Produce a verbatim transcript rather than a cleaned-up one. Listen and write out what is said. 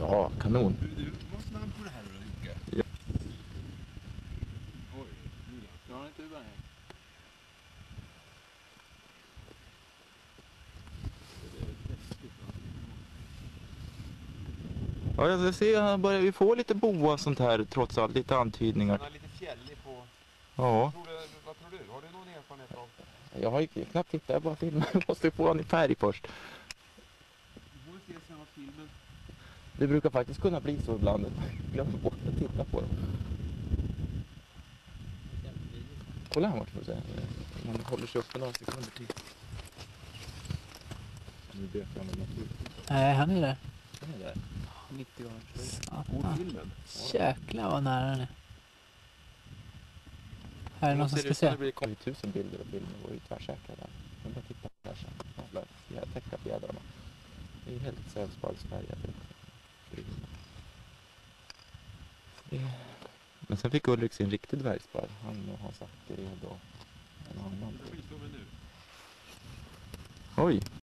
Ja, kanon. Du, du var snabb på det här då, Jocke. Ja. Oj, nu då. Drar inte iväg. Ja, jag ser, börjar vi få lite boa och sånt här trots allt, lite antydningar. Han är lite fjällig på... Ja. Tror du, vad tror du? Har du någon erfarenhet av? Jag har ju knappt tittat, jag bara filmar. Jag måste få honom i färg först. Du får se sen av filmen. Det brukar faktiskt kunna bli så ibland. Jag glömmer bort att titta på dem. Kolla här vart får du säga. Man håller sig uppe några sekunder till. Nu vet jag med naturligtvis. Nej, han är där. Han är där. nittio år. Satan. filmen. Jäklar vad nära den är. Här är någon som ska se. Det blir kommit tusen bilder och filmer och är tvärsäkra där. Jag bara titta på det här sen. Jävlar, jag täcka fjädrarna. Det är helt sällsparksfärgat. Men sen fick Ulrik sin riktig dvärgspar. Han och Hans Ackered och en annan. Nu. Oj!